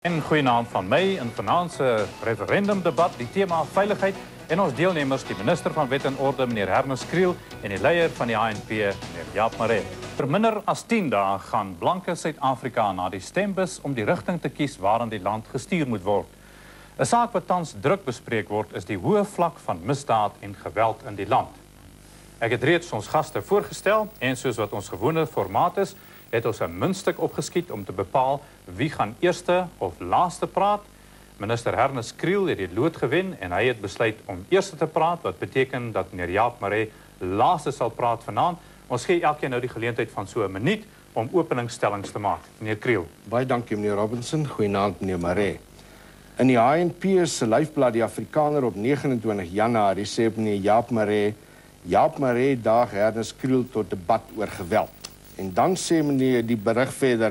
En goeienaand van my in vanaand se referendumdebat, die tema veiligheid en ons deelnemers, die minister van Wet en Orde, meneer Ernest Kriel, en die leier van die ANC, meneer Jaap Marais. Vir minder as 10 dae gaan blanke Suid-Afrika na die stembus om die rigting te kies waarin die land gestuur moet word. 'n Saak wat tans druk bespreek word is die hoë vlak van misdaad en geweld in die land. Ek het reeds ons gaste voorgestel en soos wat ons gewone formaat is, het ons 'n muntstuk opgeskiet om te bepaal wie gaan eerste of laaste praat. Minister Ernest Kriel het die lood gewen en hy het besluit om eerste te praat, wat beteken dat meneer Jaap Marais laaste sal praat vanaand. Ons gee elkeen nou die geleentheid van so 'n minuut om openingsstellings te maak. Meneer Kriel. Baie dankie meneer Robinson. Goeienaand meneer Marais. In die HNP se lyfblad die Afrikaner op 29 Januarie sê meneer Jaap Marais daag Ernest Kriel tot debat oor geweld. En dan sê meneer die berig verder,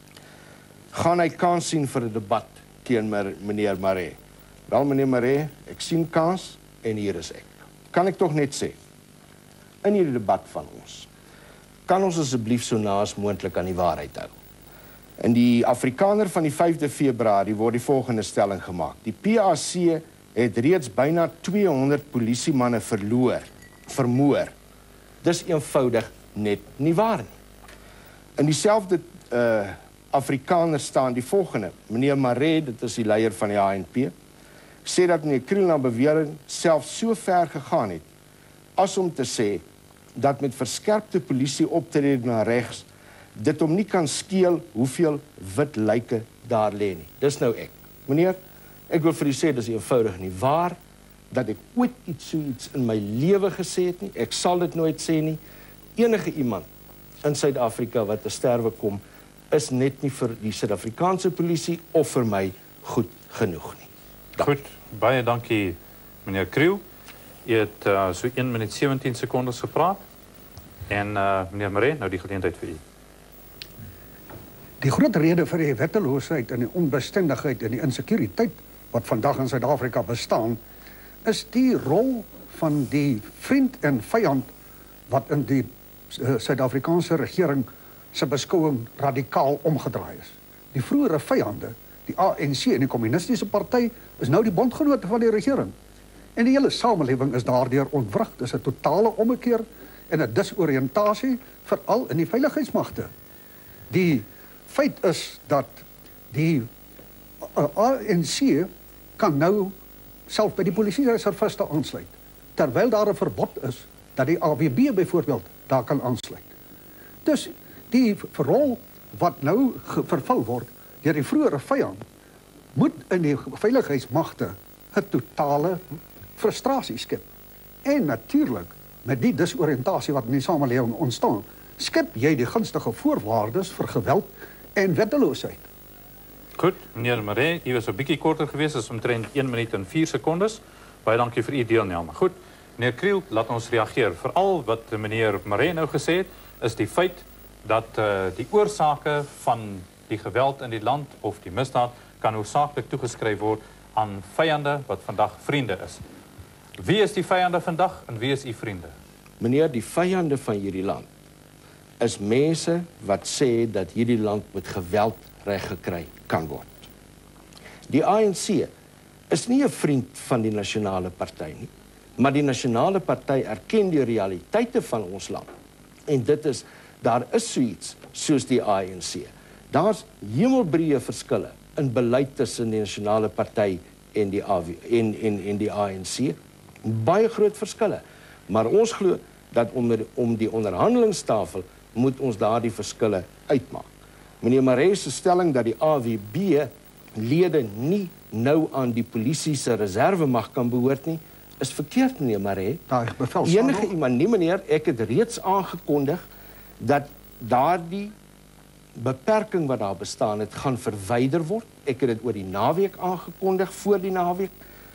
gaan hy kans sien vir 'n debat teen meneer Marais. Wel meneer Marais, ek sien kans en hier is ek. Kan ek tog net sê, in hierdie debat van ons, kan ons asseblief so na as moontlik aan die waarheid hou. In die Afrikaner van die 5de Februarie word die volgende stelling gemaak. Die PAC het reeds byna 200 polisiemanne vermoor. Dis eenvoudig net nie waar nie. In dieselfde Afrikaner staan die volgende. Meneer Marais, dit is die leier van die HNP, sê dat meneer Kriel na bewering self so ver gegaan het, as om te sê dat met verskerpte polisie optrede na regs, dit hom nie kan skeel hoeveel wit lyke daar lê nie. Dis nou ek. Meneer, ek wil vir u sê, dis eenvoudig nie waar, dat ek ooit iets in my lewe gesê het nie. Ek sal dit nooit sê nie. Enige iemand in Suid-Afrika wat te sterwe kom, is net nie vir die Suid-Afrikaanse polisie of vir my goed genoeg nie. Goed, baie dankie meneer Kriel. U het so 1 minuut 17 sekondes gepraat. En meneer Marais, nou die geleentheid vir u. Die groot rede vir die wetteloosheid en die onbestendigheid en die insekuriteit wat vandag in Suid-Afrika bestaan, is die rol van die vriend en vyand wat in die Suid-Afrikaanse regering se beskouing radikaal omgedraai is. Die vroeëre vyande, die ANC en die Kommunistiese Party, is nou die bondgenote van die regering. En die hele samelewing is daardeur ontwrig. Dis 'n totale ommekeer en 'n disoriëntasie, veral in die veiligheidsmagte. Die feit is dat die ANC kan nou self by die polisiereserviste aansluit, terwyl daar 'n verbod is dat die AWB byvoorbeeld daar kan aansluit. Dus die rol wat nou vervul word deur die vroeëre vyand, moet in die veiligheidsmagte 'n totale frustrasie skep. En natuurlik, met die disoriëntasie wat in die samelewing ontstaan, skep jy die gunstige voorwaardes vir geweld en wetteloosheid. Goed, meneer Marais, u was 'n bietjie korter geweest, is omtrent 1 minuut en 4 sekondes. Baie dankie vir u deelname. Goed, meneer Kriel, laat ons reageer. Veral wat meneer Marais nou gesê het, is die feit dat die oorsake van die geweld in die land of die misdaad kan hoofsaaklik toegeskryf word aan vyande wat vandag vriende is. Wie is die vyande vandag en wie is u vriende? Meneer, die vyande van hierdie land is mense wat sê dat hierdie land met geweld reggekry kan word. Die ANC is nie 'n vriend van die nasionale party nie, maar die nasionale party erken die realiteite van ons land. En dit is, daar is so iets soos die ANC. Daar's hemelbreë verskille in beleid tussen die nasionale party en die ANC. Baie groot verskille. Maar ons glo dat om die onderhandelingstafel moet ons daardie verskille uitmaak. Meneer Marais se stelling dat die AWB-lede nie nou aan die polisie se reservemag kan behoort nie, is verkeerd, meneer Marais. Enige iemand nie, meneer, ek het reeds aangekondig dat daardie beperking wat daar bestaan het, gaan verwyder word. Ek het dit oor die naweek aangekondig, voor die naweek.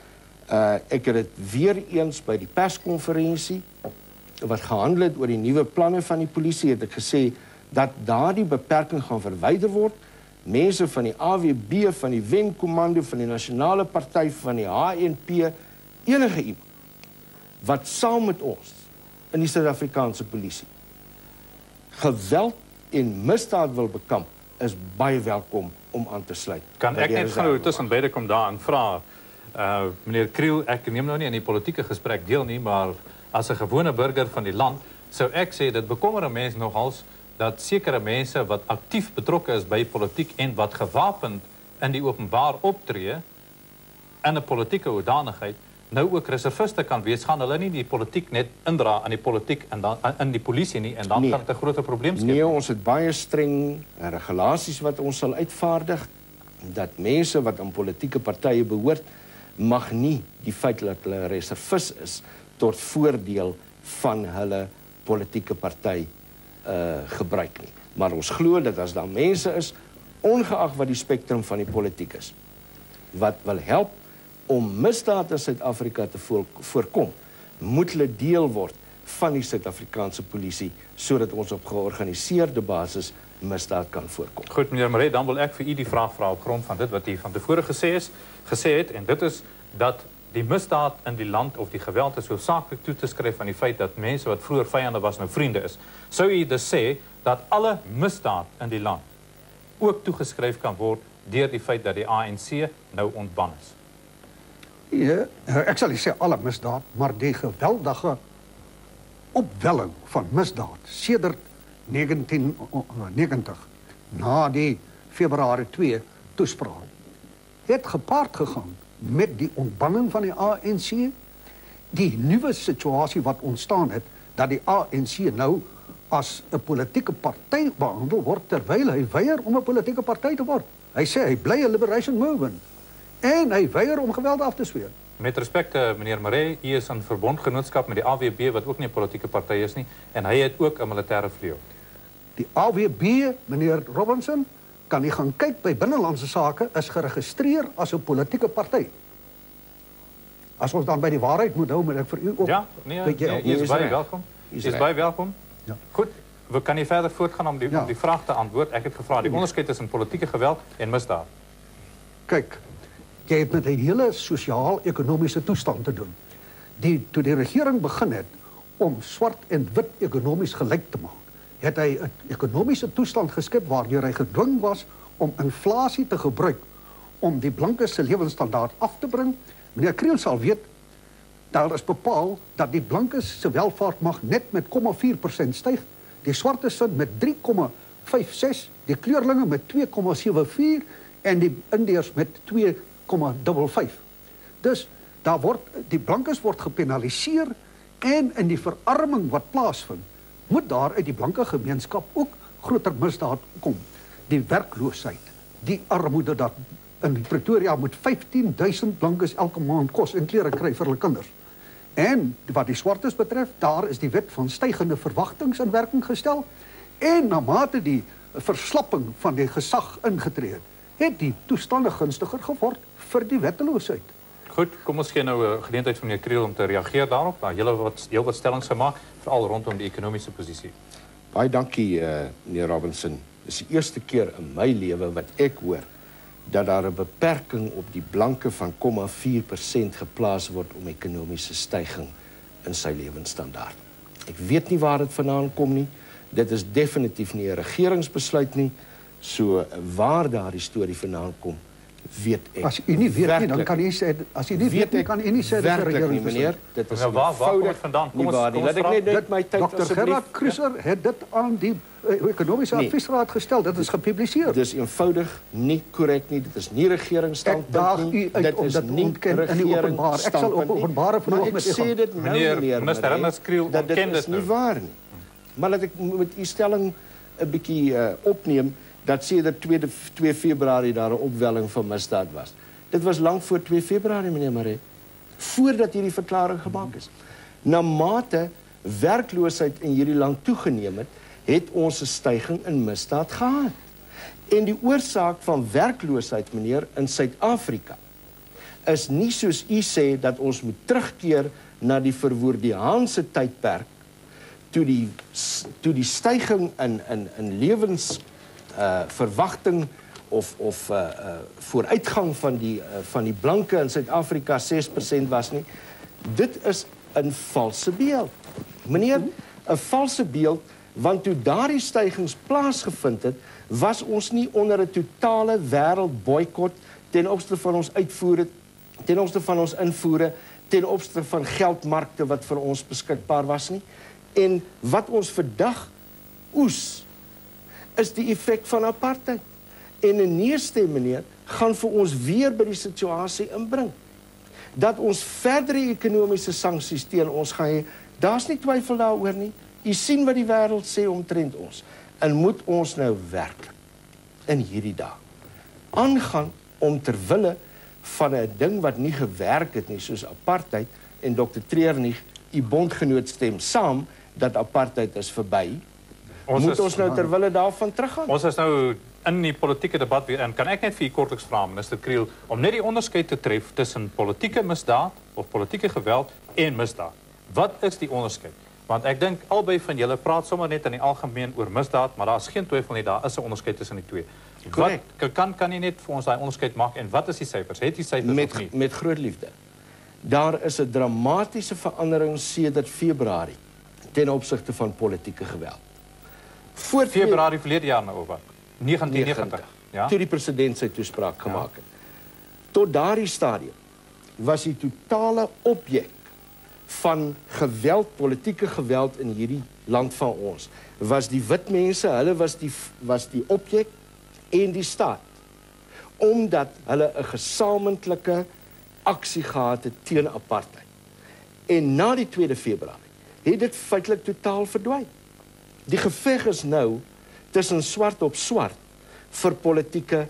Ek het dit weer eens by die perskonferensie wat gehandel het oor die nuwe planne van die polisie, het ek gesê dat daardie beperking gaan verwyder word. Mense van die AWB, van die Wenkomando, van die Nasionale Party, van die HNP, enige iemand wat saam met ons in die Suid-Afrikaanse polisie geweld en misdaad wil bekamp, is baie welkom om aan te sluit. Kan ek net gou tussen beide kom daar en vra, meneer Kriel, ek neem nou nie in die politieke gesprek deel nie, maar as 'n gewone burger van die land, sou ek sê dit bekommer 'n mens nogals dat sekere mense wat aktief betrokke is by politiek en wat gewapend in die openbaar optree in 'n politieke hoedanigheid, nou ook reserviste kan wees, gaan hulle nie die politiek net indra aan die politiek en dan in die polisie nie, en dan kan dit 'n groter probleem skep. Nee, ons het baie streng regulasies wat ons sal uitvaardig, dat mense wat aan politieke partye behoort, mag nie die feit dat hulle reservis is tot voordeel van hulle politieke party gebruik nie. Maar ons glo dat as daar mense is, ongeag wat die spektrum van die politiek is, wat wil help om misdaad in Suid-Afrika te voorkom, moet hulle deel word van die Suid-Afrikaanse polisie, sodat ons op georganiseerde basis misdaad kan voorkom. Goed, meneer Maree, dan wil ek vir u die vraag vra op grond van dit wat u van tevore gesê het, en dit is dat die misdaad in die land of die geweld is hoofsaaklik toe te skryf aan die feit dat mense wat vroeër vyande was nou vriende is. Sou u dus sê dat alle misdaad in die land ook toegeskryf kan word deur die feit dat die ANC nou ontban is? Ja, ek sal nie sê alle misdaad, maar die geweldige opwelling van misdaad sedert 1990, na die Februarie 2 toespraak, het gepaard gegaan met die ontbanning van die ANC, die nuwe situasie wat ontstaan het, dat die ANC nou as 'n politieke party behandel word, terwyl hy weier om 'n politieke party te word. Hy sê hy bly 'n liberation movement, en hy weier om geweld af te sweer. Met respect, meneer Maree, u is in verbondgenootskap met die AWB, wat ook nie 'n politieke party is nie, en hy het ook 'n militêre vleuel. Die AWB, meneer Robinson, kan u gaan kyk by Binnelandse Sake, is geregistreer as 'n politieke party. As ons dan by die waarheid moet hou, moet ek vir u ook... Ja, nee, u is baie welkom. U is baie welkom. Ja. Goed, we kan nie verder voortgaan om die vraag te antwoord. Ek het gevra, die onderskeid tussen politieke geweld en misdaad. Kyk, jy het met 'n hele sosiaal-ekonomiese toestand te doen. Toe die regering begin het om swart en wit ekonomies gelyk te maak, het hy 'n ekonomiese toestand geskep waardeur hy gedwing was om inflasie te gebruik om die blankes se lewensstandaard af te bring. Meneer Kriel sal weet, daar is bepaal dat die blankes se welvaart mag net met 0,4% styg, die swartes sin met 3,56, die kleurlinge met 2,74 en die Indiërs met 2,55. Dus die blankes word gepenaliseer, en in die verarming wat plaasvind, moet daar uit die blanke gemeenskap ook groter misdaad kom. Die werkloosheid, die armoede, dat in Pretoria moet 15.000 blankes elke maand kos en klere kry vir hulle kinders. En wat die swartes betref, daar is die wet van stygende verwagtings in werking gestel, en na mate die verslapping van die gesag ingetree het die toestande gunstiger geword vir die wetteloosheid. Goed, kom ons gee nou 'n geleentheid vir meneer Kriel om te reageer daarop, maar heel wat stellings gemaak, veral rondom die ekonomiese posisie. Baie dankie, meneer Robinson. Dit is die eerste keer in my lewe wat ek hoor dat daar 'n beperking op die blanke van 0,4% geplaas word om ekonomiese styging in sy lewensstandaard. Ek weet nie waar dit vandaan kom nie. Dit is definitief nie 'n regeringsbesluit nie. So waar daardie storie vandaan kom, weet ek. As u nie weet nie, dan kan u sê, as u nie weet nie, kan u nie sê dat die regering meneer, dit is waar kom dit vandaan? Kom ons laat ek net my tyd Dr. Gerard Kruiser het dit aan die ekonomiese adviesraad gestel. Dit is gepubliseer. Dit is eenvoudig nie korrek nie. Dit is nie regeringsstandpunt nie. Ek daag u uit om dit te ontken in die openbaar. Ek sal op openbare verhoog met u gaan. Sê dit nou, meneer Minister Ernest Kriel, dat dit is nie waar nie. Maar laat ek met u stelling 'n bietjie opneem, dat sedert 2 Februarie daar 'n opwelling van misdaad was. Dit was lank voor 2 Februarie, meneer Maree, voordat hierdie verklaring gemaak is. Na mate werkloosheid in hierdie land toegeneem het ons 'n styging in misdaad gehad. En die oorsaak van werkloosheid, meneer, in Suid-Afrika is nie soos u sê dat ons moet terugkeer na die verwoordiaanse tydperk toe die styging in lewens verwagting of vooruitgang van die blanke in Suid-Afrika 6% was nie. Dit is 'n valse beeld. Meneer, 'n valse beeld Want toe daardie stygings plaasgevind het, was ons nie onder 'n totale wêreldboikot ten opsigte van ons uitvoere, ten opsigte van ons invoere, ten opsigte van geldmarkte wat vir ons beskikbaar was nie. En wat ons vandag oes, is die effek van apartheid. En 'n nee-stem, meneer, gaan vir ons weer by die situasie inbring. Dat ons verdere ekonomiese sanksies teen ons gaan hê, daar's nie twyfel daaroor nie. U sien wat die wêreld sê omtrent ons. En moet ons nou werk in hierdie dae aangaan om ter wille van 'n ding wat nie gewerk het nie, soos apartheid, en Dr. Treurnig, u bondgenoot stem saam dat apartheid is verby. Moet ons nou ter wille daarvan teruggaan? Ons is nou in die politieke debat weer in. Kan ek net vir u kortliks vra, minister Kriel, om net die onderskeid te tref tussen politieke misdaad of politieke geweld en misdaad? Wat is die onderskeid? Want ek dink albei van julle praat sommer net in die algemeen oor misdaad, maar daar is geen twyfel nie, daar is 'n onderskeid tussen die twee. Wat kan jy net vir ons daai onderskeid maak en wat is die syfers? Het jy syfers of nie? Met groot liefde. Daar is 'n dramatiese verandering sedert Februarie ten opsigte van politieke geweld. Voor Februarie verlede jaar nou of wat? 1990. Ja? Toe die president sy toespraak gemaak het. Tot daardie stadium was die totale objek van geweld, politieke geweld in hierdie land van ons, was die wit mense, hulle was die objek en die staat, omdat hulle 'n gesamentlike aksie gehad het teen apartheid. En na die 2 Februarie het dit feitelik totaal verdwyn. Die geveg is nou tussen swart op swart vir politieke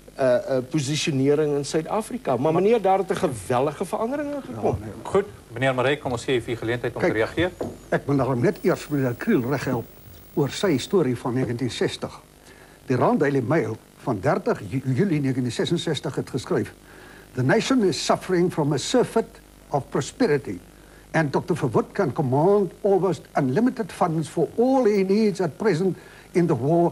posisionering in Suid-Afrika. Maar meneer, daar het 'n geweldige verandering gekom. Ja, nee. Goed, meneer Maree, kom ons gee vir geleentheid om te reageer. Ek wil daarom net eers meneer Kriel reghelp oor sy storie van 1960. Die Rand Daily Mail van 30 Julie 1966 het geskryf: "The nation is suffering from a surfeit of prosperity, and Dr. Verwoerd can command almost unlimited funds for all he needs at present in the war,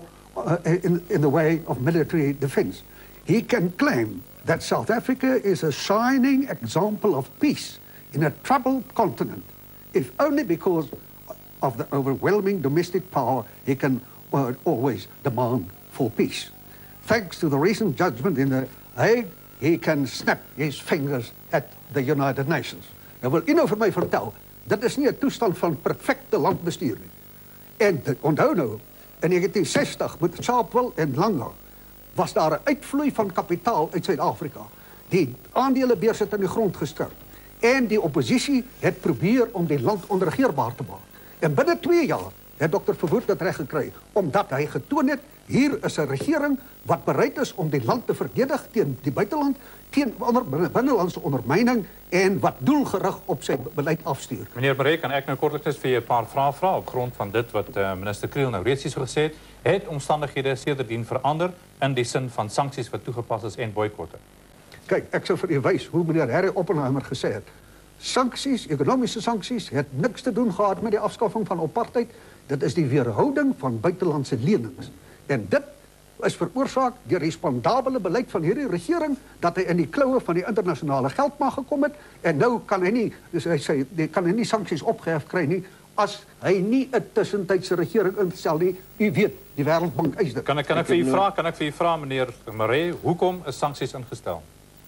in the way of military defense. He can claim that South Africa is a shining example of peace in a troubled continent, if only because of the overwhelming domestic power he can always demand for peace. Thanks to the recent judgment in The Hague, he can snap his fingers at the United Nations." Nou wil u nou vir my vertel, dit is nie 'n toestand van perfekte landbestuur nie. En onthou nou, in 1960 met Sharpeville en Langer was daar 'n uitvloei van kapitaal uit Suid-Afrika. Die aandelebeurs het in die grond gestort. En die oppositie het probeer om die land onregeerbaar te maak. En binne 2 jaar het Dr. Verwoerd dit reg gekry, omdat hy getoon het, hier is 'n regering wat bereid is om die land te verdedig teen die buiteland, teen binnelandse ondermyning en wat doelgerig op sy beleid afstuur. Meneer Maree, kan ek nou kortliks vir 'n paar vrae vra op grond van dit wat minister Kriel nou reeds hier gesê het? Het omstandighede sedertdien verander in die sin van sanksies wat toegepas is en boikotte? Kyk, ek sou vir u wys hoe meneer Harry Oppenheimer gesê het. Sanksies, ekonomiese sanksies, het niks te doen gehad met die afskaffing van apartheid. Dit is die weerhouding van buitelandse lenings. En dit is veroorsaak deur die spandabele beleid van hierdie regering, dat hy in die kloue van die internasionale geldmag gekom het, en nou kan hy nie, dus hy sê, kan hy nie sanksies opgehef kry nie, as hy nie 'n tussentydse regering instel nie. U weet, die Wêreldbank eis dit. Kan ek vir u vra, meneer Maree, hoekom is sanksies ingestel?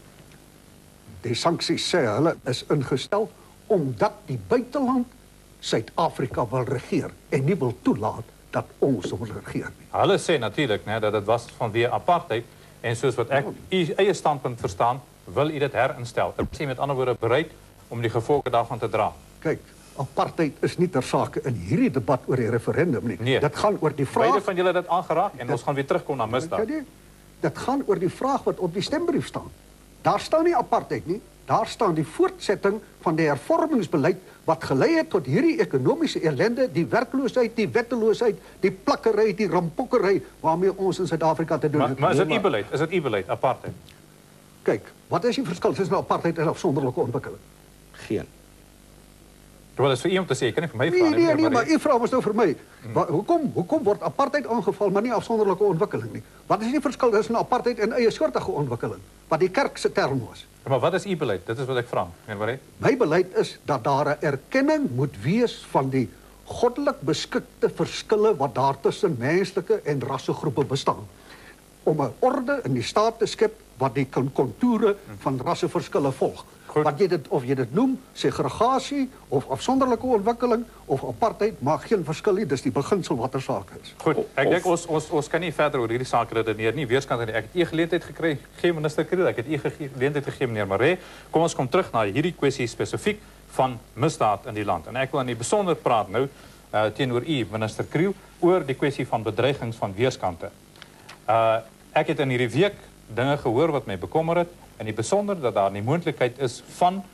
Die sanksies sê hulle is ingestel omdat die buiteland Suid-Afrika wil regeer en nie wil toelaat dat ons wil regeer nie. Hulle sê natuurlik dat dit was vanweë apartheid en soos wat ek u eie standpunt verstaan, wil u dit herinstel. Is u met ander woorde bereid om die gevolge daarvan te dra? Kyk, apartheid is nie ter sake in hierdie debat oor die referendum nie. Nee. Dit gaan oor die vraag. Beide van julle het dit aangeraak en ons gaan weer terugkom na misdaad. Dit gaan oor die vraag wat op die stembrief staan. Daar staan nie apartheid nie. Daar staan die voortsetting van die hervormingsbeleid wat gelei het tot hierdie ekonomiese ellende, die werkloosheid, die wetteloosheid, die plakkery, die rampokkery waarmee ons in Suid-Afrika te doen het. Maar is dit u beleid? Is dit u beleid, apartheid? Kyk, wat is die verskil tussen apartheid en afsonderlike ontwikkeling? Geen. Wel, is vir u om te sê, ek kan nie vir my vra nie. Nee, maar u vra mos nou vir my. Hoekom word apartheid aangeval, maar nie afsonderlike ontwikkeling nie? Wat is die verskil tussen apartheid en eie soortige ontwikkeling? Wat die kerk se term was. Ja, maar wat is u beleid? Dit is wat ek vra, meneer Maree. My beleid is dat daar 'n erkenning moet wees van die goddelik beskikte verskille wat daar tussen menslike en rassegroepe bestaan. Om 'n orde in die staat te skep wat die kontoure van rasseverskille volg. Goed. Of jy dit noem segregasie of afsonderlike ontwikkeling of apartheid maak geen verskil nie. Dis die beginsel wat 'n saak is. Goed, ek dink ons kan nie verder oor hierdie saak redeneer nie. Weerskant ek het geleentheid gekry, minister Kriel, ek het geleentheid gegee meneer Maree. Kom ons kom terug na hierdie kwessie spesifiek van misdaad in die land. En ek wil in die besonder praat nou teenoor u minister Kriel oor die kwessie van bedreigings van weerskante. Ek het in hierdie week dinge gehoor wat my bekommer het, en die besonder dat daar die moontlikheid is van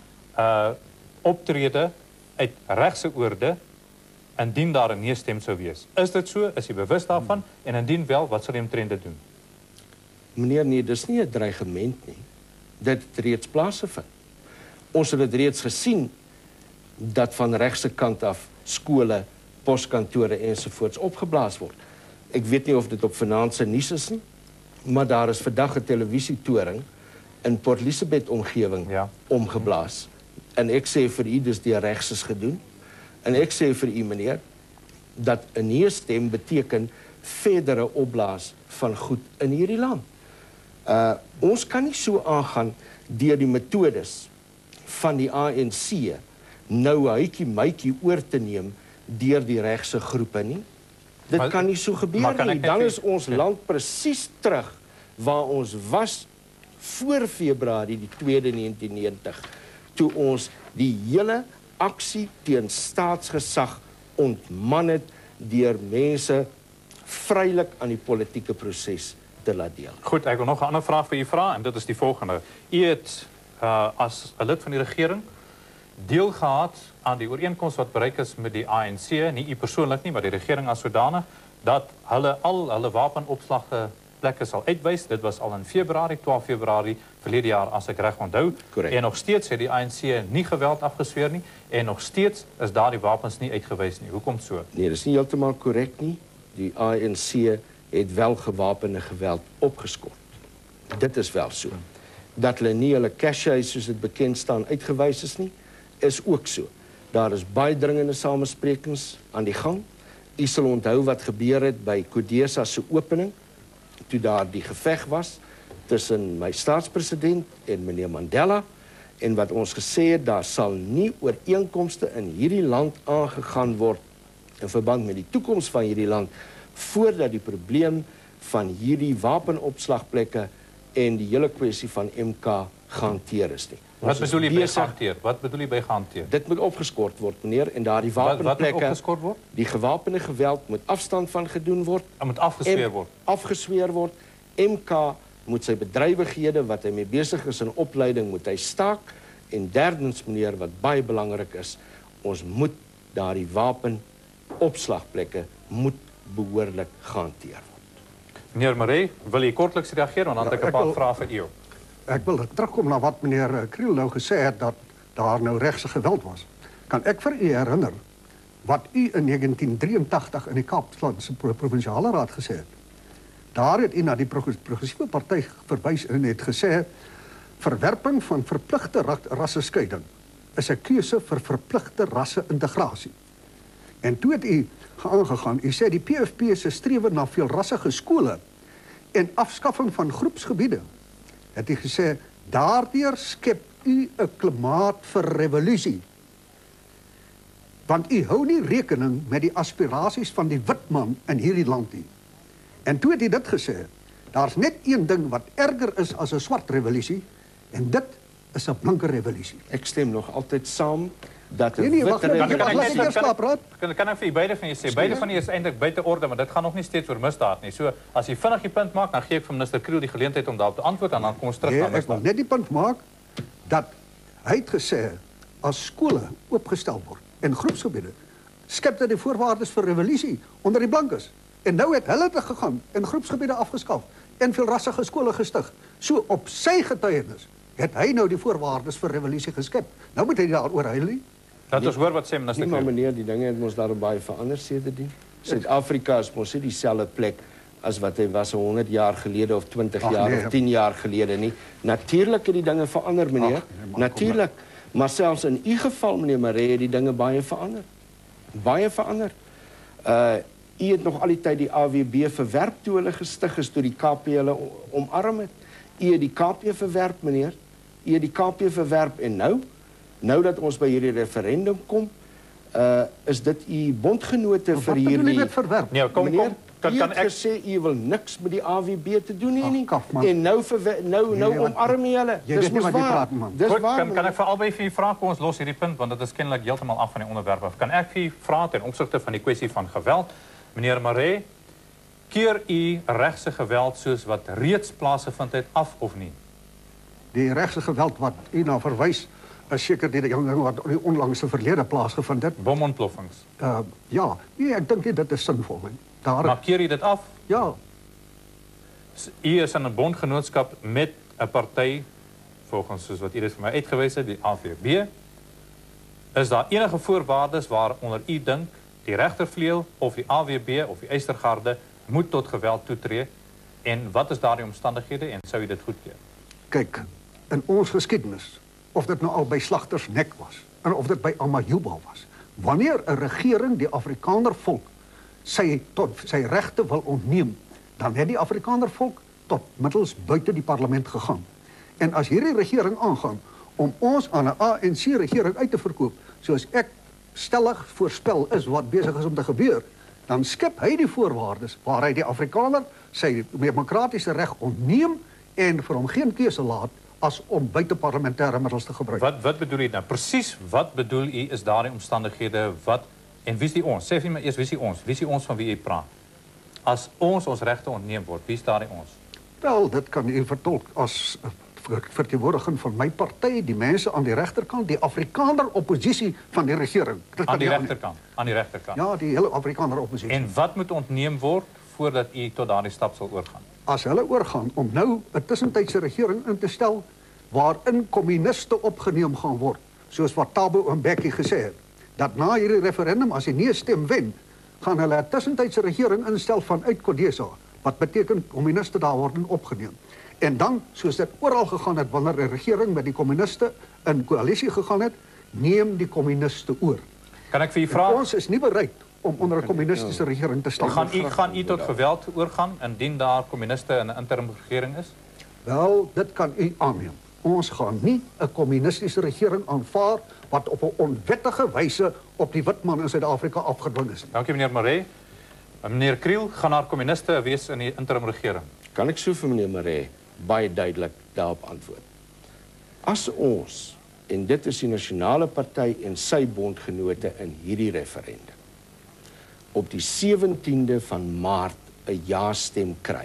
optrede uit regse oorde indien daar 'n nee-stem sou wees. Is dit so? Is jy bewus daarvan? En indien wel, wat sal jy omtrent dit doen? Meneer, nee, dis nie 'n dreigement nie. Dit het reeds plaasgevind. Ons het dit reeds gesien dat van regse kant af skole, poskantore ensovoorts opgeblaas word. Ek weet nie of dit op vanaand se nuus is nie, maar daar is vandag 'n televisietoring in Port Elizabeth omgewing omgeblaas. En ek sê vir u, dis deur regses gedoen. En ek sê vir u, meneer, dat 'n nee-stem beteken verdere opblaas van goed in hierdie land. Ons kan nie so aangaan deur die metodes van die ANC nou hytjie-mytjie oor te neem deur die regse groepe nie. Dit kan nie so gebeur nie. Dan is ons land presies terug waar ons was voor Februarie die 2de 1990, toe ons die hele aksie teen staatsgesag ontman het deur mense vrylik aan die politieke proses te laat deel. Goed, ek wil nog 'n ander vraag vir u vra en dit is die volgende. U het as 'n lid van die regering deel gehad aan die ooreenkoms wat bereik is met die ANC, nie u persoonlik nie, maar die regering as sodanig, dat hulle al hulle wapenopslagplekke sal uitwys. Dit was al in Februarie, 12 Februarie verlede jaar as ek reg onthou. Correct. En nog steeds het die ANC nie geweld afgesweer nie en nog steeds is daardie wapens nie uitgewys nie. Hoekom so? Nee, dis nie heeltemal korrek nie. Die ANC het wel gewapende geweld opgeskort. Dit is wel so. Dat hulle nie hulle caches soos dit bekend staan uitgewys is nie, is ook so. Daar is baie dringende samesprekings aan die gang. U sal onthou wat gebeur het by Kodesa se opening, toe daar die geveg was tussen my staatspresident en meneer Mandela, en wat ons gesê het, daar sal nie ooreenkomste in hierdie land aangegaan word in verband met die toekoms van hierdie land, voordat die probleem van hierdie wapenopslagplekke en die hele kwessie van MK gehanteer is nie. Wat bedoel jy by gehanteer? Wat bedoel jy by gehanteer? Dit moet opgeskort word, meneer, en daardie wapenplekke, wat moet opgeskort word? Die gewapende geweld moet afstand van gedoen word. Dit moet afgesweer word. Afgesweer word. MK moet sy bedrywighede wat hy mee besig is in opleiding moet hy staak. En derdens, meneer, wat baie belangrik is, ons moet daardie wapenopslagplekke moet behoorlik gehanteer word. Meneer Maree, wil jy kortliks reageer, want dan het ek 'n paar vrae vir u. Ek wil terugkom na wat meneer Kriel nou gesê het, dat daar nou regse geweld was. Kan ek vir u herinner wat u in 1983 in die Kaapstadse Provinsiale Raad gesê het? Daar het u na die progressiewe party verwys en het gesê, verwerping van verpligte rasseskeiding is 'n keuse vir verpligte rasse-integrasie. En toe het u aangegaan, u sê die PFP se strewe na veelrassige skole en afskaffing van groepsgebiede, het u gesê, daardeur skep u 'n klimaat vir revolusie. Want u hou nie rekening met die aspirasies van die wit man in hierdie land nie. En toe het u dit gesê, daar's net een ding wat erger is as 'n swart revolusie, en dit is 'n blanke revolusie. Ek stem nog altyd saam dat 'n Nee, wacht, wit revolusie... Kan ek vir u beide van julle sê, beide van julle is eintlik buite orde, maar dit gaan nog nie steeds oor misdaad nie. So, as jy vinnig die punt maak, dan gee ek vir minister Kriel die geleentheid om daarop te antwoord en dan kom ons terug na Ek wil misdaad. net die punt maak, dat hy het gesê, as skole oopgestel word, en groepsgebiede, skep dit die voorwaardes vir revolusie onder die blankes. En nou het hulle te gegaan, en groepsgebiede afgeskaf, en veelrassige skole gestig. So op sy getuienis, het hy nou die voorwaardes vir revolusie geskep. Nou moet hy daaroor huil nie. Laat ons hoor wat sê minister Nee, maar Kriel. meneer, die dinge het ons daarom baie verander sedertdien. Suid-Afrika is mos nie dieselfde plek as wat hy was 100 jaar gelede of 20 jaar of 10 jaar gelede nie. Natuurlik het die dinge verander, meneer. Natuurlik. Maar selfs in u geval, meneer Maree, het die dinge baie verander. baie verander. U het nog al die tyd die AWB verwerp toe hulle gestig is, toe die KP hulle omarm het. U het die KP verwerp, meneer. U het die KP verwerp en nou dat ons by hierdie referendum kom, is dit u bondgenote vir hierdie... Wat bedoel jy met verwerp? Nee, kom, Meneer, kan u het ek... gesê u wil niks met die AWB te doen hê nie. Kafman. En nou omarm jy hulle. Jy weet nie wat jy waar. praat, man. Dis Goed, waar, kan ek vir albei vir u vra, kom ons los hierdie punt, want dit is kennelijk heeltemal af van die onderwerp af. Kan ek vir u vra ten opsigte van die kwessie van geweld? Meneer Maree, keer u regse geweld soos wat reeds plaasgevind het af of nie? Die regse geweld wat u na verwys, is seker die ding wat in die onlangse verlede plaasgevind het. Bomontploffings. Ja, nee, ek dink nie dit is sinvol nie. Maar keer u dit af? Ja, U is in 'n bondgenootskap met 'n party, volgens soos wat u dit vir my uitgewys het, die AVB. Is daar enige voorwaardes waaronder u dink die regtervleuel of die AWB of die Eystergarde moet tot geweld toetree? En wat is daardie omstandighede en sou u dit goedkeur? kyk, in ons geskiedenis, of dit nou al by Slagtersnek was, en of dit by Amajuba was, wanneer 'n regering die Afrikaner volk sy regte wil ontneem, dan het die Afrikaner volk tot middels buite die parlement gegaan. En as hierdie regering aangaan om ons aan 'n ANC-regering uit te verkoop, soos ek stellig voorspel is wat besig is om te gebeur, dan skep hy die voorwaardes waar hy die Afrikaner sy demokratiese reg ontneem en vir hom geen keuse laat as om buiteparlementêre middels te gebruik. Wat bedoel u nou? Presies wat bedoel u is daardie omstandighede wat en wie is die ons? Sê vir my eers wie is die ons? Wie is die ons van wie u praat? As ons regte ontneem word, wie is daardie ons? Wel, dit kan u vertolk as verteenwoordiging van my party, die mense aan die regterkant, die Afrikaner oppositie van die regering. Aan die regterkant. Aan die regterkant. Ja, die hele Afrikaner oppositie. En wat moet ontneem word voordat u tot daardie stap sal oorgaan? As hulle oorgaan om nou 'n tussentydse regering in te stel waarin kommuniste opgeneem gaan word, soos wat Thabo Mbeki gesê het, dat na hierdie referendum as hy nie 'n stem wen, gaan hulle 'n tussentydse regering instel vanuit CODESA, wat beteken kommuniste daar word opgeneem. En dan, soos dit oral gegaan het wanneer 'n regering met die kommuniste in koalisie gegaan het, neem die kommuniste oor. Kan ek vir u vra? Ons is nie bereid om onder 'n kommunistiese regering te staan. Gaan u tot geweld oorgaan indien daar kommuniste in 'n interim regering is? Wel, dit kan u aanneem. Ons gaan nie 'n kommunistiese regering aanvaar wat op 'n onwettige wyse op die wit man in Suid-Afrika afgedwing is. Dankie meneer Maree. Meneer Kriel, gaan daar kommuniste wees in die interim regering? Kan ek so vir meneer Maree baie duidelik daarop antwoord. As ons, en dit is die Nasionale Party en sy bondgenote in hierdie referendum, op die 17de van Maart 'n ja-stem kry,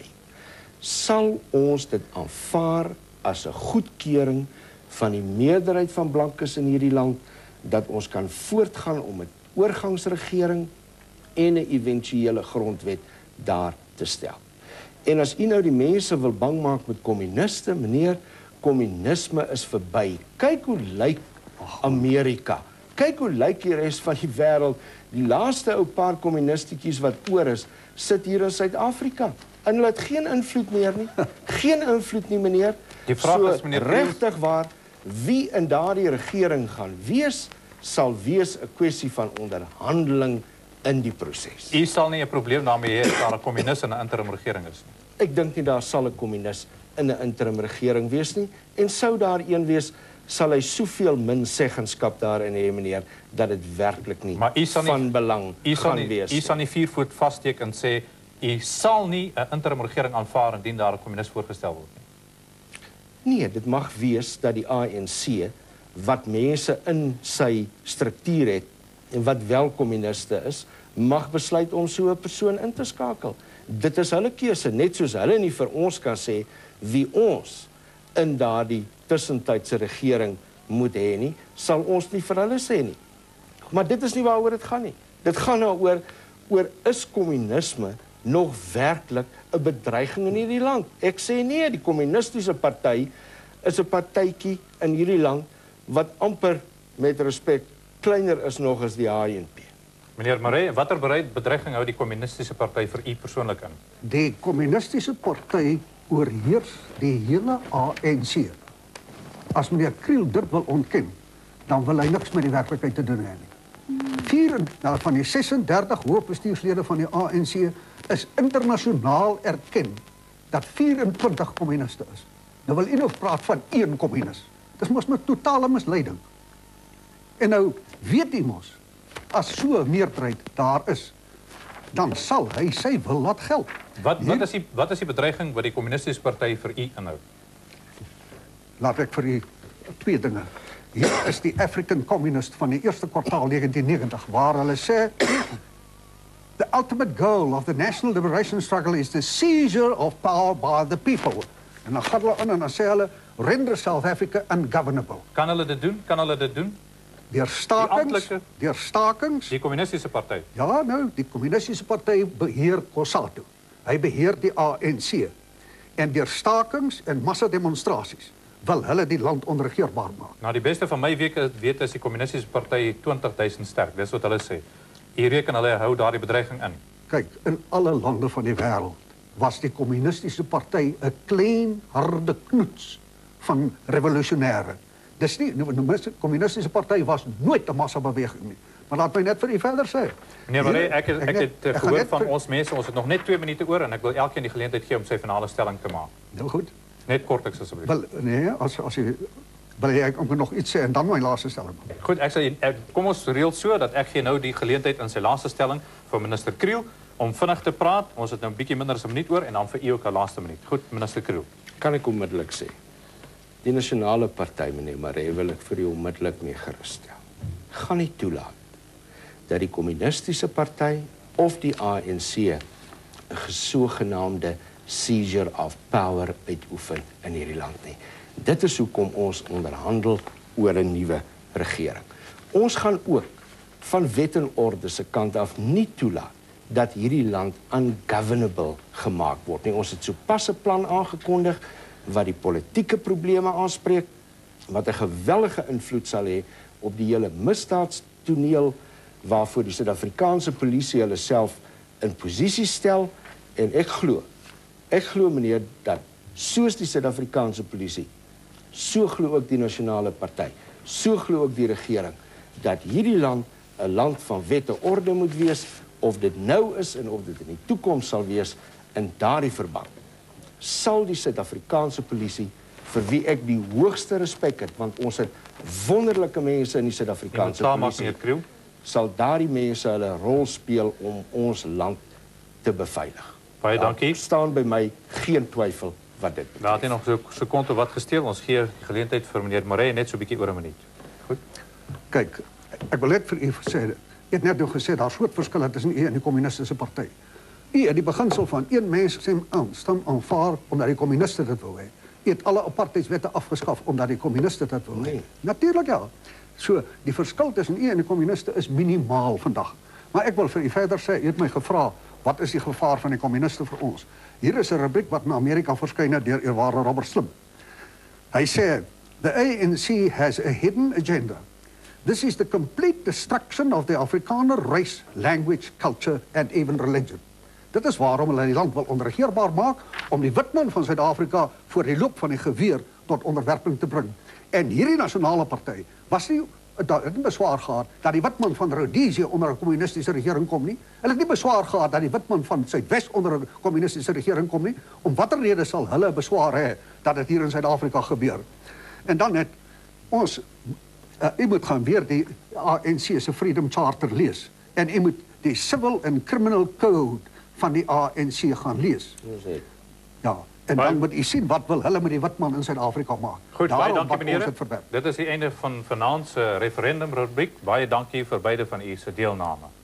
sal ons dit aanvaar as 'n goedkeuring van die meerderheid van blankes in hierdie land, dat ons kan voortgaan om 'n oorgangsregering en 'n eventuele grondwet daar te stel. En as u nou die mense wil bang maak met kommuniste, meneer, kommunisme is verby. Kyk hoe lyk Amerika. Kyk hoe lyk die res van die wêreld. Die laaste ou paar kommunistetjies wat oor is, sit hier in Suid-Afrika. En hulle het geen invloed meer nie. Geen invloed nie, meneer. Die vraag is, meneer Kriel, regtig waar, wie in daardie regering gaan wees, sal wees 'n kwessie van onderhandeling in die proses. u sal nie 'n probleem daarmee hê as daar 'n kommunis in 'n interim regering is nie. Ek dink nie daar sal 'n kommunis in 'n interim regering wees nie, en sou daar een wees, sal hy soveel min seggenskap daarin hê, meneer, dat dit werklik nie Maar u sal nie- van belang gaan wees. U sal nie 4 voet vassteek en sê u sal nie 'n interim regering aanvaar indien daar 'n kommunis voorgestel word nie. Nee, dit mag wees dat die ANC, wat mense in sy struktuur het, en wat wel kommuniste is, mag besluit om so 'n persoon in te skakel. Dit is hulle keuse, net soos hulle nie vir ons kan sê wie ons in daardie tussentydse regering moet hê nie, sal ons nie vir hulle sê nie. Maar dit is nie waaroor dit gaan nie. Dit gaan nou oor is kommunisme nog werklik 'n bedreiging in hierdie land? Ek sê nee, die kommunistiese party is 'n partytjie in hierdie land wat amper, met respek, kleiner is nog as die ANC. Meneer Maree, watter bedreiging hou die kommunistiese party vir u persoonlik in? Die kommunistiese party oorheers die hele ANC. As meneer Kriel dit wil ontken, dan wil hy niks met die werklikheid te doen hê nie. van die 36 hoofbestuurslede van die ANC is internasionaal erken dat 24 communiste is. Nou wil u nog praat van 1 communist. Dis mos 'n totale misleiding. En nou weet u mos, as so 'n meerderheid daar is, dan sal hy sy wil laat geld. Wat is die bedreiging wat die Communistische Partij vir u inhou? Laat ek vir u 2 dinge. Hier is die African Communist van die eerste kwartaal 1990, waar hulle sê, the ultimate goal of the national liberation struggle is the seizure of power by the people. En dan gaan hulle aan en dan sê hulle, render South Africa ungovernable. Kan hulle dit doen? Kan hulle dit doen? Deur stakings. Die Communistische Partij. Ja, nou, die Communistische Partij beheer COSATU. Hy beheer die ANC. En deur stakings en massademonstrasies wil hulle die land onregeerbaar maak. Nou, die beste van my weet is die Communistische Partij 20.000 sterk. Dis wat hulle sê. Hier reken hulle hou daardie bedreiging in. Kyk, in alle lande van die wêreld was die Communistische Partij 'n klein, harde knoets van revolusionêre. Dis nie, die Communistische Partij was nooit 'n massabeweging nie. Maar laat my net vir u verder sê. Meneer Maree, ek het gehoor van ons mense, ons het nog net 2 minute oor en ek wil elkeen die geleentheid gee om sy finale stelling te maak. Heel goed. Net kortliks asseblief. Wel, nee, as jy wil ek nog iets sê en dan my laaste stelling. Goed, kom ons reël so dat ek gee nou die geleentheid in sy laaste stelling vir minister Kriel om vinnig te praat. Ons het nou 'n bietjie minder as 'n minuut oor en dan vir u ook 'n laaste minuut. Goed, minister Kriel. Kan ek onmiddellik sê? Die Nasionale Party, meneer Maree, wil ek vir u onmiddellik mee geruststel. Gaan nie toelaat dat die Communistische Party of die ANC 'n sogenaamde seizure of power uitoefen in hierdie land nie. Dit is hoekom ons onderhandel oor 'n nuwe regering. Ons gaan ook van wet en orde se kant af nie toelaat dat hierdie land ungovernable gemaak word nie. Ons het sopas 'n plan aangekondig wat die politieke probleme aanspreek, wat 'n geweldige invloed sal hê op die hele misdaadstoneel waarvoor die Suid-Afrikaanse polisie hulle self in posisie stel. En ek glo meneer dat soos die Suid-Afrikaanse polisie, so glo ook die Nasionale Party, so glo ook die regering dat hierdie land 'n land van wet en orde moet wees, of dit nou is en of dit in die toekoms sal wees. In daardie verband sal die Suid-Afrikaanse polisie, vir wie ek die hoogste respek het, want ons het wonderlike mense in die Suid-Afrikaanse polisie, sal daardie mense hulle rol speel om ons land te beveilig. Baie dankie. Staan by my geen twyfel wat dit betref. Laat hy nog so 'n sekonde wat gesteel. Ons gee die geleentheid vir meneer Maree net so 'n bietjie oor 'n minuut. Goed. Kyk, ek wil net vir u sê, ek het net nou gesê daar's groot verskille tussen u en die Communistische Party. U het die beginsel van een mens stem aanvaar omdat die kommuniste dit wil hê. U het alle apartheidswette afgeskaf omdat die kommuniste dit wil hê. Nee. Natuurlik ja. So, die verskil tussen u en die kommuniste is minimaal vandag. Maar ek wil vir u verder sê, u het my gevra, wat is die gevaar van die kommuniste vir ons? Hier is 'n rubriek wat in Amerika verskyn het deur eerwaarde Robert Slim. Hy sê, the ANC has a hidden agenda. This is the complete destruction of the Afrikaner race, language, culture and even religion. Dit is waarom hulle die land wil onregeerbaar maak, om die witman van Suid-Afrika voor die loop van die geweer tot onderwerping te bring. En hierdie Nasionale Party was nie, het nie beswaar gehad dat die witman van Rhodesië onder 'n kommunistische regering kom nie. Hulle het nie beswaar gehad dat die witman van Suidwes onder 'n kommunistische regering kom nie. Om watter rede sal hulle beswaar hê dat dit hier in Suid-Afrika gebeur? En dan het ons, u moet gaan weer die ANC se Freedom Charter lees. En u moet die Civil and Criminal Code van die ANC gaan lees. Ja, en dan moet u sien wat wil hulle met die witman in Suid-Afrika maak. Goed, baie dankie meneer. Dit is die einde van vanaand se referendum rubriek. Baie dankie vir beide van u se deelname.